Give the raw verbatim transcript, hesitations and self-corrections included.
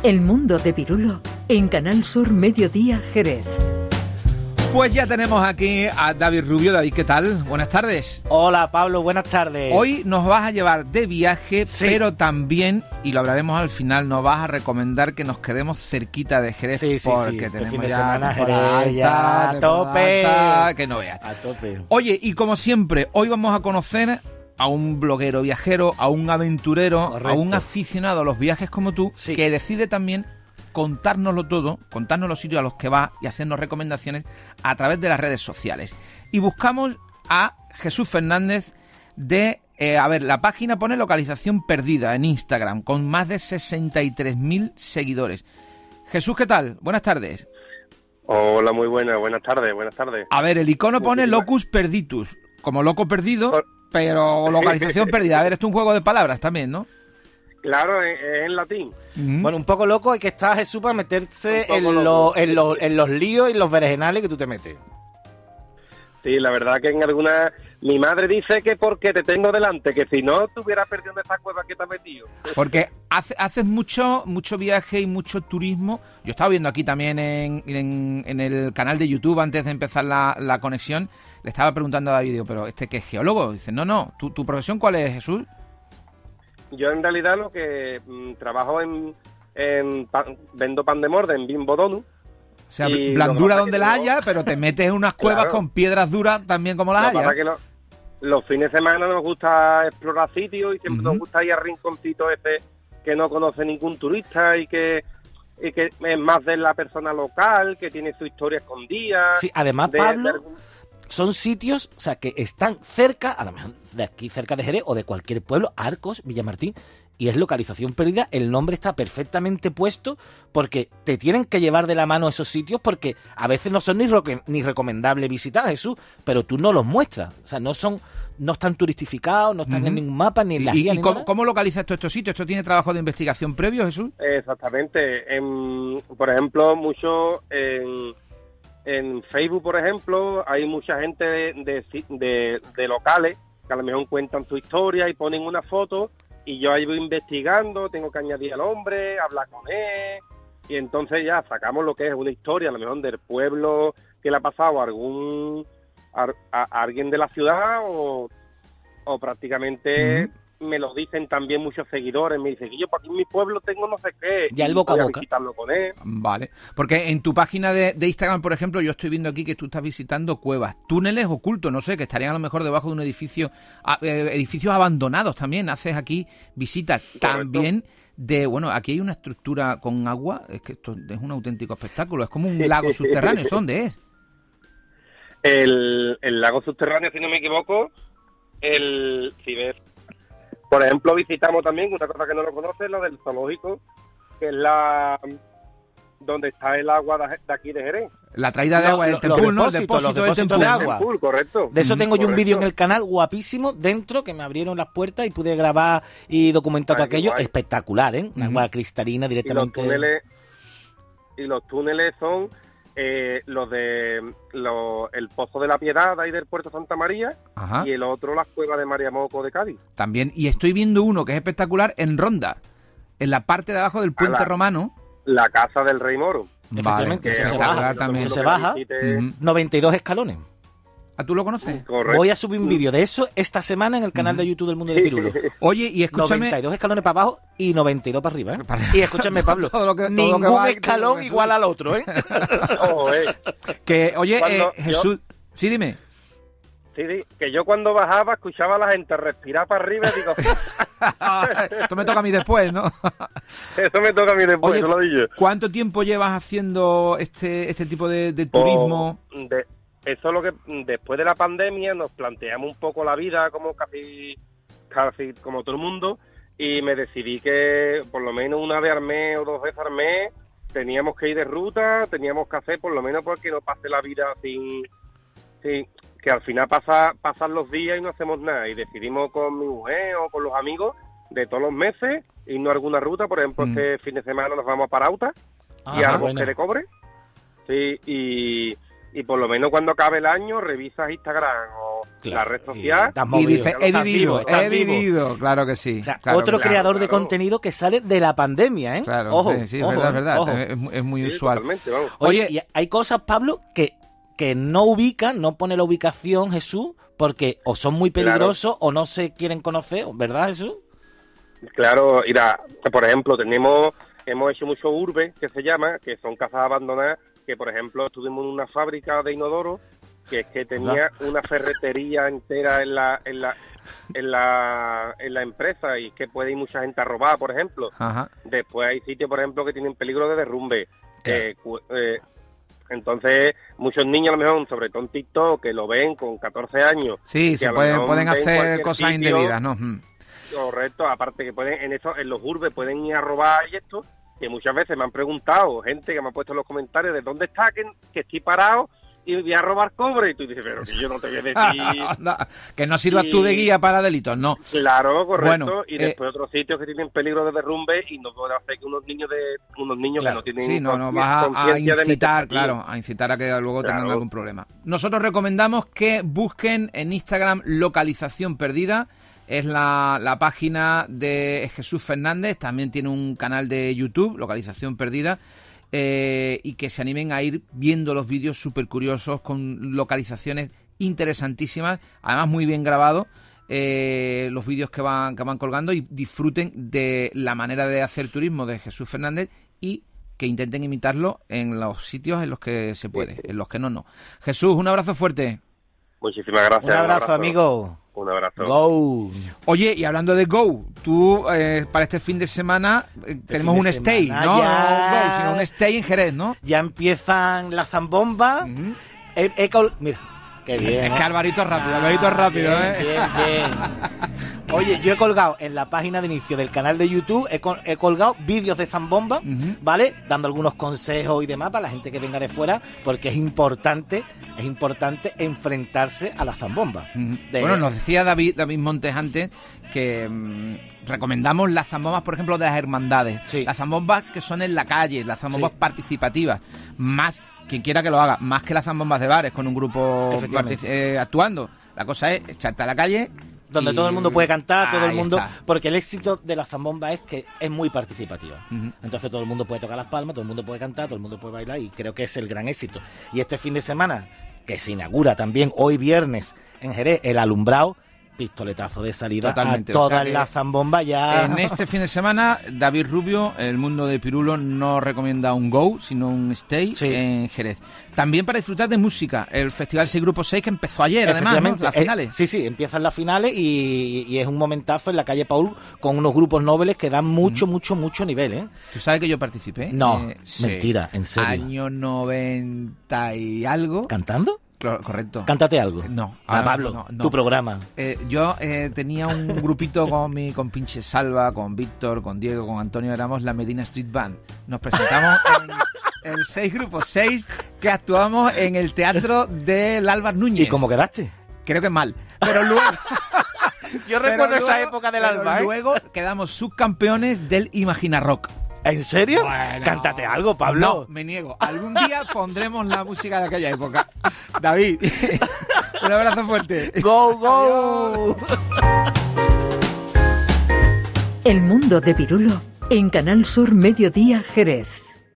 El mundo de Pirulo en Canal Sur Mediodía Jerez. Pues ya tenemos aquí a David Rubio. David, ¿qué tal? Buenas tardes. Hola, Pablo, buenas tardes. Hoy nos vas a llevar de viaje, sí. pero también, y lo hablaremos al final, nos vas a recomendar que nos quedemos cerquita de Jerez, sí, sí, porque sí. tenemos fin de ya semana temporada Jerez, ya, alta, a tope. alta, que no veas. A tope. Oye, y como siempre, hoy vamos a conocer a un bloguero viajero, a un aventurero, Correcto. a un aficionado a los viajes como tú, sí. que decide también contárnoslo todo, contarnos los sitios a los que va y hacernos recomendaciones a través de las redes sociales. Y buscamos a Jesús Fernández de, eh, a ver, la página pone localización perdida en Instagram, con más de sesenta y tres mil seguidores. Jesús, ¿qué tal? Buenas tardes. Hola, muy buenas, buenas tardes, buenas tardes. A ver, el icono pone Muchísimas. Locus Perditus, como loco perdido, Por... pero localización perdida. A ver, esto es un juego de palabras también, ¿no? Claro, es, es en latín. Mm. Bueno, un poco loco hay que estar, Jesús, para meterse Un en, poco lo- loco. en, lo- en los líos y los berenjenales que tú te metes. Sí, la verdad que en alguna... Mi madre dice que porque te tengo delante, que si no te hubieras perdido en esa cueva que te has metido. Porque hace- haces mucho mucho viaje y mucho turismo. Yo estaba viendo aquí también en, en, en el canal de YouTube, antes de empezar la, la conexión, le estaba preguntando a David, digo, pero ¿este qué es geólogo? Dice, no, no, ¿tu, tu profesión cuál es, Jesús? Yo en realidad lo que mm, trabajo en... en pan- vendo pan de morde en Bimbo Donut. O sea, Y blandura lo que donde pasa la es que haya, pero te metes en unas cuevas Claro. con piedras duras también como las Lo que pasa haya. es que lo- los fines de semana nos gusta explorar sitios y siempre Ujú. nos gusta ir a rinconcitos este que no conoce ningún turista y que, y que es más de la persona local, que tiene su historia escondida. Sí, además, de- Pablo, de algún- son sitios, o sea, que están cerca, a lo mejor de aquí, cerca de Jerez o de cualquier pueblo, Arcos, Villamartín, y es localización perdida. El nombre está perfectamente puesto porque te tienen que llevar de la mano esos sitios, porque a veces no son ni, roque- ni recomendables visitar, Jesús, pero tú no los muestras. O sea, no son, no están turistificados, no están Ujú. en ningún mapa, ni en la ¿Y, guía, y ni cómo, nada. cómo localizas tú estos sitios? ¿Esto tiene trabajo de investigación previo, Jesús? Exactamente. En- por ejemplo, mucho en, en Facebook, por ejemplo, hay mucha gente de, de, de- de locales que a lo mejor cuentan su historia y ponen una foto y yo ahí voy investigando, tengo que añadir al hombre, hablar con él y entonces ya sacamos lo que es una historia, a lo mejor del pueblo que le ha pasado a algún a, a- a alguien de la ciudad o, o prácticamente... Me lo dicen también muchos seguidores, me dicen que yo por aquí en mi pueblo tengo no sé qué. Ya el y boca a voy boca. visitarlo con él. Vale, porque en tu página de, de Instagram, por ejemplo, yo estoy viendo aquí que tú estás visitando cuevas, túneles ocultos, no sé, que estarían a lo mejor debajo de un edificio, a- eh, edificios abandonados también. Haces aquí visitas también de, bueno, aquí hay una estructura con agua, es que esto es un auténtico espectáculo, es como un lago subterráneo. ¿Eso dónde es? El, el lago subterráneo, si no me equivoco, el si ves, por ejemplo, visitamos también una cosa que no lo conoces, lo del zoológico, que es la donde está el agua de, de aquí de Jerez. La traída de Lo- agua del lo- Tempul, los ¿no? El depósitos, depósito los del depósitos Tempul. de agua. Full, correcto. De eso tengo yo un Correcto. vídeo en el canal guapísimo dentro, que me abrieron las puertas y pude grabar y documentar todo Ay, qué aquello. guay. Espectacular, ¿eh? Una Ujú. agua cristalina Y los directamente. túneles y los túneles son eh, los de lo- el Pozo de la Piedad ahí del Puerto Santa María Ajá. y el otro las cuevas de María Moco de Cádiz. También, y estoy viendo uno que es espectacular en Ronda, en la parte de abajo del puente la- romano. La casa del Rey Moro. Efectivamente, Vale, eso se espectacular baja, también. eso se baja. Visite- Ujú. noventa y dos escalones. ¿Ah, tú lo conoces? Correcto. Voy a subir un vídeo de eso esta semana en el canal de YouTube del Mundo de Pirulo. Oye, y escúchame... noventa y dos escalones para abajo y noventa y dos para arriba, ¿eh? Para- Y escúchame, Pablo, Todo lo que- todo lo que ningún va y todo lo escalón que igual sube. al otro, ¿eh? Ojo, eh. Que, oye, Cuando eh, Jesús... Sí, dime. Sí, sí, que yo cuando bajaba escuchaba a la gente respirar para arriba y digo, Esto me toca a mí después, ¿no? eso me toca a mí después, Oye, eso lo digo. ¿cuánto tiempo llevas haciendo este este tipo de, de turismo? O de- eso es lo que después de la pandemia nos planteamos un poco la vida como casi, casi como todo el mundo y me decidí que por lo menos una vez al mes o dos veces al mes teníamos que ir de ruta, teníamos que hacer por lo menos porque no pase la vida sin, sin que al final pasa, pasan los días y no hacemos nada y decidimos con mi mujer o con los amigos de todos los meses irnos a alguna ruta, por ejemplo Mm. este fin de semana nos vamos a Parauta y Ah, al bueno. Bosque de Cobre. Sí, y, y por lo menos cuando acabe el año revisas Instagram o, Claro, la red social. Y dice, he Estás vivido, vivo, estás he vivo. vivido, claro que sí. O sea, claro otro que sí. creador de claro. contenido que sale de la pandemia, ¿eh? Claro, ojo, sí, sí, ojo, es verdad, es verdad. ojo. Es, mu- es muy Sí, usual. totalmente, vamos. Oye, Oye, y hay cosas, Pablo, que, que no ubican, no pone la ubicación, Jesús, porque o son muy Claro. peligrosos o no se quieren conocer, ¿verdad, Jesús? Claro, mira, por ejemplo, tenemos, hemos hecho muchos urbes, que se llama, que son casas abandonadas, que por ejemplo estuvimos en una fábrica de inodoro, que es que tenía una ferretería entera en la, en la, en la, en la empresa, y que puede ir mucha gente a robar, por ejemplo. ajá. Después hay sitios, por ejemplo, que tienen peligro de derrumbe. Claro. Eh, cu- eh, entonces, muchos niños, a lo mejor, sobre todo en TikTok, que lo ven con catorce años. Sí, que se a lo pueden, mejor pueden ven hacer cualquier cosas sitio. indebidas, ¿no? Mm. Correcto, aparte que pueden, en eso, en los urbes pueden ir a robar y esto, que muchas veces me han preguntado, gente que me ha puesto en los comentarios, de dónde está, que, que estoy parado y voy a robar cobre, y tú dices, pero que yo no te voy a decir. No, que no sirvas tú de Y- guía para delitos, no. Claro, correcto. Bueno, y eh, después otros sitios que tienen peligro de derrumbe, y no puedo hacer que unos niños de unos niños Claro. que no tienen Sí, no, no consci- vas a- a conciencia de incitar, meterse allí. claro, a incitar a que luego tengan Claro. algún problema. Nosotros recomendamos que busquen en Instagram Localización Perdida. Es la, la página de Jesús Fernández, también tiene un canal de YouTube, Localización Perdida, eh, y que se animen a ir viendo los vídeos súper curiosos con localizaciones interesantísimas, además muy bien grabados, eh, los vídeos que van, que van colgando, y disfruten de la manera de hacer turismo de Jesús Fernández, y que intenten imitarlo en los sitios en los que se puede, en los que no, no. Jesús, un abrazo fuerte. Muchísimas gracias. Un abrazo, amigo. Un abrazo. Go. Oye, y hablando de Go, tú eh, para este fin de semana eh, tenemos fin un de stay, semana ¿no? ya. No Go, sino un stay en Jerez, ¿no? Ya empiezan las zambombas. Ujú. He- he col- Mira, qué bien. Es que ¿eh? Alvarito es rápido, Alvarito es rápido, bien, ¿eh? Bien, bien. Oye, yo he colgado en la página de inicio del canal de YouTube, he, col- he colgado vídeos de zambomba, Ujú. ¿vale? Dando algunos consejos y demás para la gente que venga de fuera, porque es importante, es importante enfrentarse a la zambomba. Ujú. De- Bueno, nos decía David, David Montes antes que mm, recomendamos las zambombas, por ejemplo, de las hermandades. Sí. Las zambombas que son en la calle, las zambombas Sí. participativas. Más, quien quiera que lo haga, más que las zambombas de bares con un grupo Efectivamente. partici- eh, actuando. La cosa es echarte a la calle. donde y- todo el mundo puede cantar, todo el Ahí mundo... está. Porque el éxito de la zambomba es que es muy participativa. Ujú. Entonces todo el mundo puede tocar las palmas, todo el mundo puede cantar, todo el mundo puede bailar, y creo que es el gran éxito. Y este fin de semana, que se inaugura también hoy viernes en Jerez, el alumbrado, pistoletazo de salida Totalmente, a o todas sea que las zambombas ya... En este fin de semana, David Rubio, El Mundo de Pirulo, no recomienda un go, sino un stay Sí. en Jerez. También para disfrutar de música, el Festival seis Grupo seis, que empezó ayer, además, ¿no? Efectivamente, Las eh, finales. sí, sí, empiezan las finales y, y es un momentazo en la calle Paul con unos grupos nobles que dan mucho, mucho, mucho nivel, ¿eh? ¿Tú sabes que yo participé? No, Eh, sí. mentira, en serio. Año noventa y algo. ¿Cantando? Clo- Correcto. Cántate algo. No, Ah, ahora Pablo, no, no. tu programa. Eh, yo eh, tenía un grupito con mi con pinche Salva, con Víctor, con Diego, con Antonio, éramos la Medina Street Band. Nos presentamos en el seis Grupo seis, que actuamos en el teatro del Álvar Núñez. ¿Y cómo quedaste? Creo que mal. Pero luego... Yo pero recuerdo esa luego- época del pero alba, ¿eh? luego quedamos subcampeones del Imagina Rock. ¿En serio? Bueno. Cántate algo, Pablo. No, me niego. Algún día pondremos la música de aquella época. David, un abrazo fuerte. ¡Go, go! El mundo de Pirulo en Canal Sur Mediodía Jerez.